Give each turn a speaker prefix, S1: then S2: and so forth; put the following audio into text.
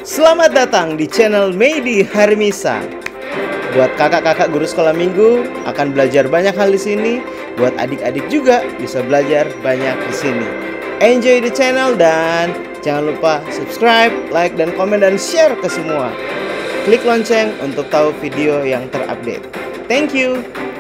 S1: Selamat datang di channel Medi Harmisa. Buat kakak-kakak guru sekolah minggu akan belajar banyak hal di sini. Buat adik-adik juga bisa belajar banyak di sini. Enjoy the channel dan jangan lupa subscribe, like, dan komen dan share ke semua. Klik lonceng untuk tahu video yang terupdate. Thank you.